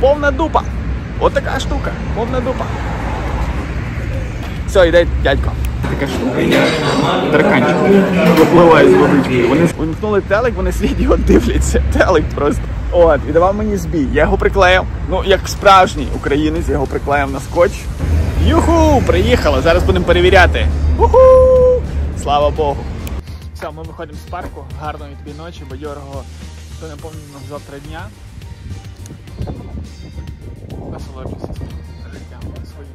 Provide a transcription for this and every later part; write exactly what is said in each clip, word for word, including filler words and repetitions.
Повна дупа. От така штука. Повна дупа. Все, йде дядько. Така штука. Тарканчик. Випливає з водички. Вони вимкнули телек, вони сидять його дивляться. Телек просто. От, і давав мені збій. Я його приклеїв. Ну, як справжній українець, я його приклеїв на скотч. Юху! Приїхала. Зараз будемо перевіряти. Уху! Слава Богу. Все, ми виходимо з парку. Гарної тобі ночі, бадьорого до неповного завтра дня. Насолоджуйся життям своїм.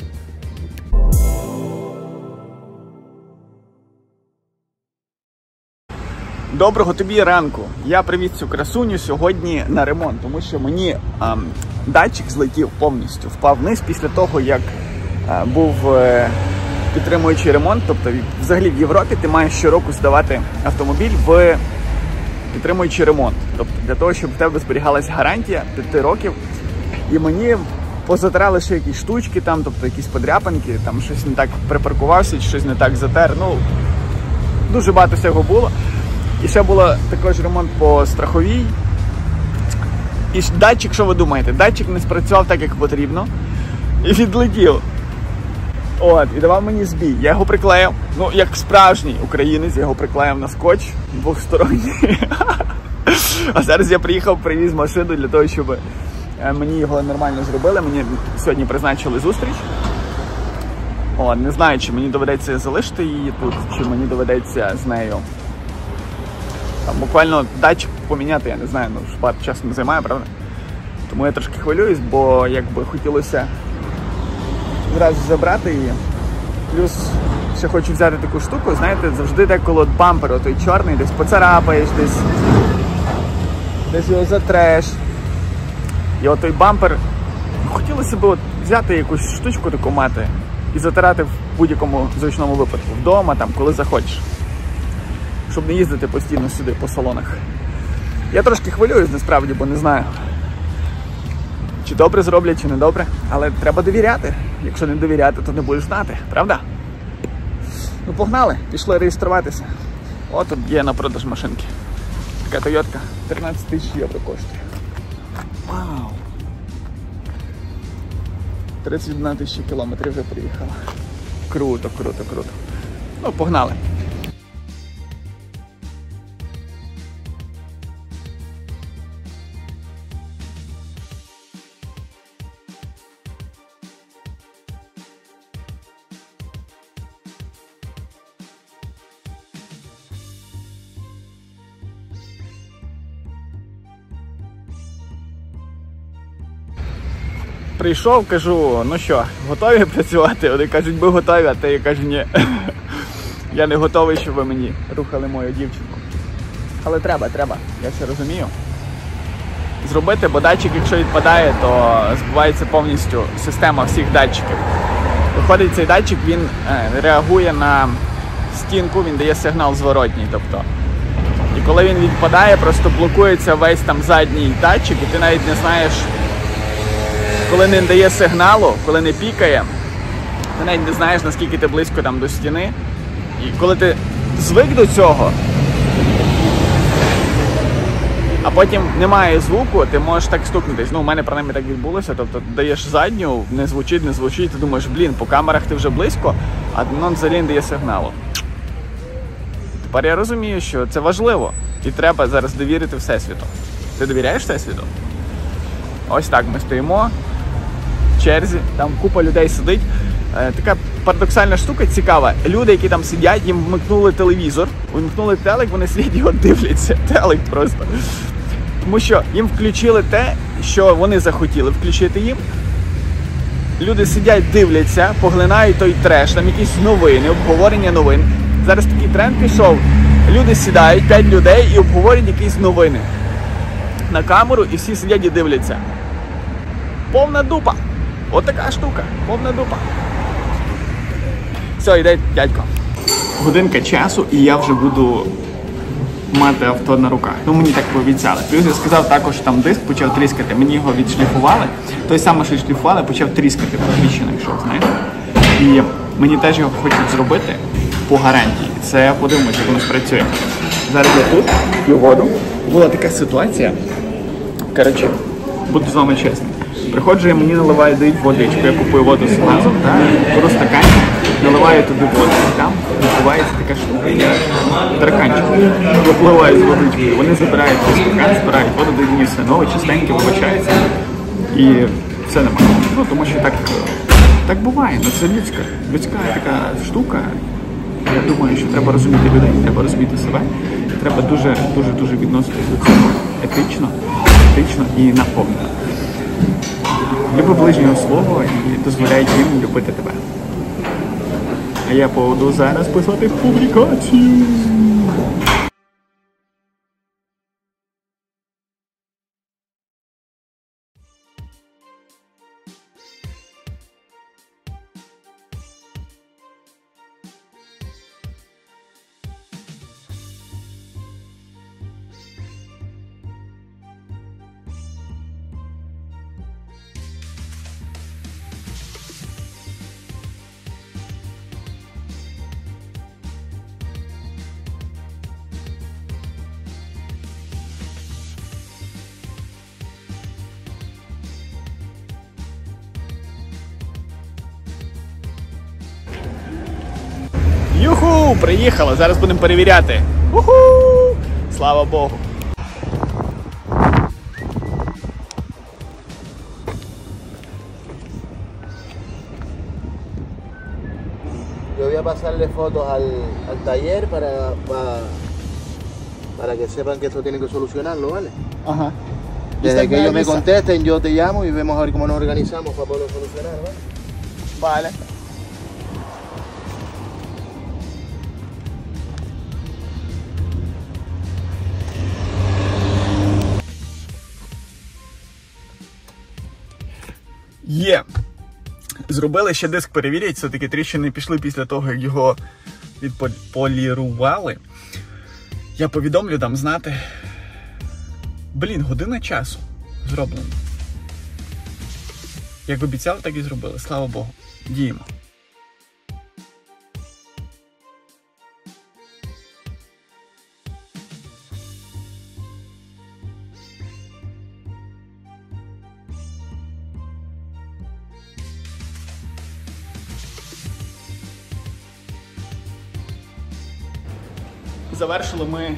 Доброго тобі ранку. Я привіз цю красуню сьогодні на ремонт, тому що мені ем, датчик злетів повністю, впав вниз після того, як е, був е, підтримуючий ремонт. Тобто, взагалі в Європі ти маєш щороку здавати автомобіль в підтримуючий ремонт. Тобто, для того, щоб в тебе зберігалась гарантія п'яти років. І мені позатирали ще якісь штучки, там, тобто якісь подряпанки, там щось не так припаркувався, чи щось не так затер. Ну, дуже багато всього було. І ще було також ремонт по страховій. І датчик, що ви думаєте? Датчик не спрацював так, як потрібно. І відлетів. От, і давав мені збій. Я його приклеїв. Ну, як справжній українець, я його приклеїв на скотч двохсторонній. А зараз я приїхав, привіз машину для того, щоб мені його нормально зробили. Мені сьогодні призначили зустріч. О, не знаю, чи мені доведеться залишити її тут, чи мені доведеться з нею там буквально датчик поміняти, я не знаю, ну багато часу не займає, правда? Тому я трошки хвилююсь, бо якби хотілося зразу забрати її. Плюс ще хочу взяти таку штуку, знаєте, завжди деколи от бампер, отой чорний, десь поцарапаєш, десь, десь його затреш. І отой бампер, хотілося б от взяти якусь штучку таку мати і затирати в будь-якому зручному випадку. Вдома, там, коли захочеш. Щоб не їздити постійно сюди по салонах. Я трошки хвилююсь насправді, бо не знаю, чи добре зроблять, чи не добре. Але треба довіряти. Якщо не довіряти, то не будеш знати, правда? Ну погнали, пішли реєструватися. О, тут є на продаж машинки. Така Тойотка, тринадцять тисяч євро коштує. Вау! тридцять одна тисяча кілометрів вже приїхала. Круто, круто, круто. Ну, погнали. Прийшов, кажу, ну що, готові працювати? Вони кажуть, ми готові, а ти кажу, ні. Я не готовий, щоб ви мені рухали мою дівчинку. Але треба, треба, я все розумію. Зробити, бо датчик, якщо відпадає, то збивається повністю система всіх датчиків. Виходить, цей датчик, він е, реагує на стінку, він дає сигнал зворотній, тобто. І коли він відпадає, просто блокується весь там задній датчик, і ти навіть не знаєш, коли не дає сигналу, коли не пікає, ти навіть не знаєш, наскільки ти близько там до стіни. І коли ти звик до цього, а потім немає звуку, ти можеш так стукнутись. Ну, у мене, принаймні, так відбулося. Тобто, даєш задню, не звучить, не звучить, ти думаєш, блін, по камерах ти вже близько, а воно взагалі не дає сигналу. Тепер я розумію, що це важливо. І треба зараз довірити Всесвіту. Ти довіряєш Всесвіту? Ось так ми стоїмо в черзі, там купа людей сидить. Е, така парадоксальна штука, цікава. Люди, які там сидять, їм вмикнули телевізор, вмикнули телек, вони сидять його дивляться. Телек просто. Тому що їм включили те, що вони захотіли включити їм. Люди сидять, дивляться, поглинають той треш, там якісь новини, обговорення новин. Зараз такий тренд пішов. Люди сідають, п'ять людей і обговорюють якісь новини на камеру, і всі сидять і дивляться. Повна дупа. От така штука. Повна дупа. Все, йде дядько. Годинка часу, і я вже буду мати авто на руках. Ну, мені так пообіцяли. Плюс я сказав також, що там диск почав тріскати. Мені його відшліфували. Той самий, що відшліфували, почав тріскати. Посвідчений йшов, знаєте. І мені теж його хочуть зробити по гарантії. Це подивимося, як воно спрацює. Зараз я тут, п'ю воду. Була така ситуація. Коротше, буду з вами чесним. Приходжу, я мені наливають, дають водичку, я купую воду з газом, беру стаканчик, наливаю туди воду, там відбувається така штука, я тараканчик, випливаю з водичкою, вони забирають цей стакан, збирають воду, дають мені все нове, чистеньке, вибачається. І все нормально. Ну, тому що так, так буває, ну, це людська, людська така штука. Я думаю, що треба розуміти людей, треба розуміти себе, треба дуже, дуже, дуже відноситися до цього етично, етично і наповнено. Люби ближнього свого і дозволяй їм любити тебе. А я буду зараз писати публікацію. Юху! Приїхала! Зараз будемо перевіряти. Уху! Слава Богу! Yo voy a pasarle fotos al, al taller para, para, para que sepan que esto tienen que solucionarlo, ¿vale? Ajá. Desde que ellos me contesten, yo te llamo y vemos a ver cómo nos organizamos para poderlo solucionar, ¿vale? Vale. Є. Зробили ще диск, перевірять, все-таки тріщини пішли після того, як його відполірували. Я повідомлю, дам знати. Блін, година часу зроблено. Як обіцяли, так і зробили. Слава Богу. Діємо. Завершили ми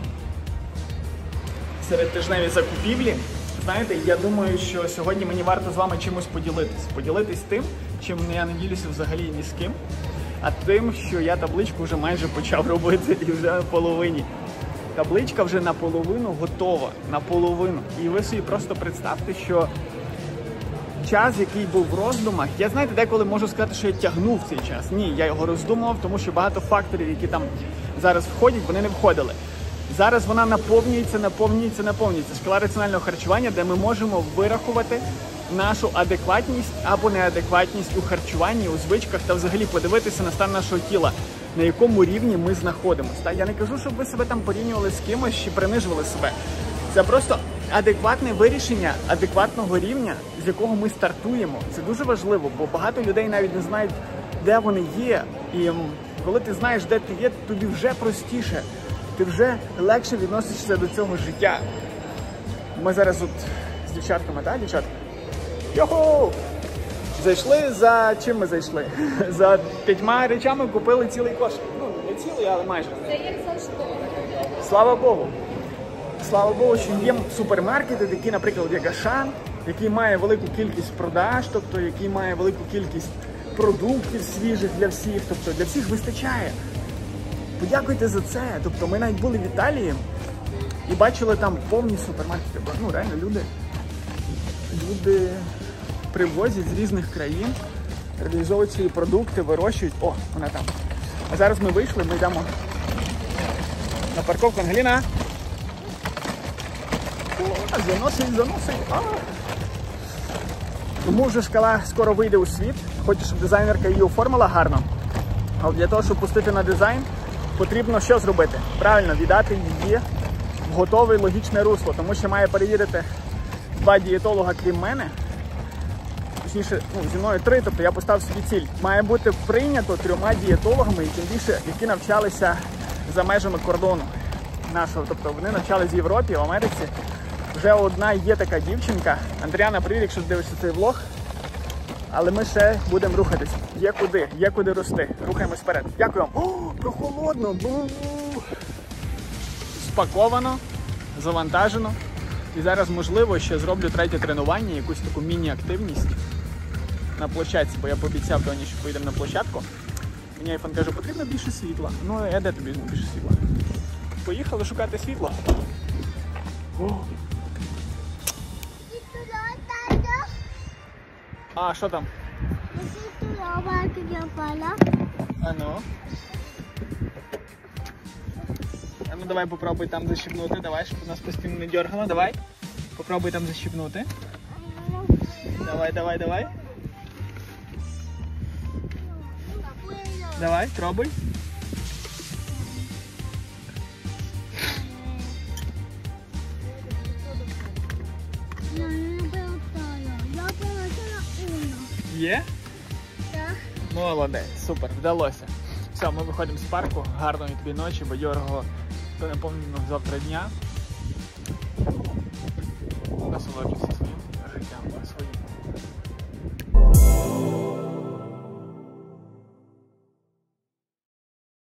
середтижневі закупівлі. Знаєте, я думаю, що сьогодні мені варто з вами чимось поділитись. Поділитись тим, чим я не ділюся взагалі ні з ким, а тим, що я табличку вже майже почав робити і вже на половині. Табличка вже наполовину готова, наполовину. І ви собі просто представте, що час, який був в роздумах, я, знаєте, деколи можу сказати, що я тягнув цей час. Ні, я його роздумував, тому що багато факторів, які там зараз входять, вони не входили. Зараз вона наповнюється, наповнюється, наповнюється. Шкала раціонального харчування, де ми можемо вирахувати нашу адекватність або неадекватність у харчуванні, у звичках та взагалі подивитися на стан нашого тіла, на якому рівні ми знаходимося. Я не кажу, щоб ви себе там порівнювали з кимось чи принижували себе. Це просто адекватне вирішення адекватного рівня, з якого ми стартуємо. Це дуже важливо, бо багато людей навіть не знають, де вони є. І коли ти знаєш, де ти є, тобі вже простіше, ти вже легше відносишся до цього життя. Ми зараз от з дівчатками, так, дівчатка? Йоху! Зайшли за... чим ми зайшли? За п'ятьма речами купили цілий кошик. Ну, не цілий, але майже. Це як завжди. Слава Богу! Слава Богу, що є супермаркети, такі, наприклад, як Ашан, який має велику кількість продаж, тобто який має велику кількість продуктів свіжих для всіх, тобто для всіх вистачає. Подякуйте за це. Тобто ми навіть були в Італії і бачили там повні супермаркети. Ну, реально, люди, люди привозять з різних країн, реалізовують свої продукти, вирощують. О, вона там. А зараз ми вийшли, ми йдемо на парковку. Ангеліна! Заносить, заносить. А. Тому вже шкала скоро вийде у світ. Хочу, щоб дизайнерка її оформила гарно. Але для того, щоб пустити на дизайн, потрібно що зробити? Правильно, віддати її в готове логічне русло. Тому що має перевірити два дієтолога, крім мене. Точніше, ну, зі мною три, тобто я поставив собі ціль. Має бути прийнято трьома дієтологами, і тим більше, які навчалися за межами кордону нашого. Тобто вони навчались в Європі, в Америці. Вже одна є така дівчинка. Андріана, привіт, якщо дивишся цей влог. Але ми ще будемо рухатись. Є куди, є куди рости. Рухаємось вперед. Дякую вам. О, прохолодно. Бу-бу-бу. Спаковано, завантажено. І зараз, можливо, ще зроблю третє тренування, якусь таку міні-активність на площадці, бо я пообіцяв Доні, що поїдемо на площадку. Мені айфон каже, потрібно більше світла. Ну, я де тобі візьму більше світла? Поїхали шукати світло. О. А, що там? А ну. А ну давай попробуй там защипнути, давай, щоб нас постійно не дергало, давай. Попробуй там защипнути. Давай, давай, давай. Давай, пробуй. Є? Так. Молодець, супер, вдалося. Все, ми виходимо з парку, гарної тобі ночі, бадьорого до наповненого завтра дня. Насолоджуйся своїм життям, своїм.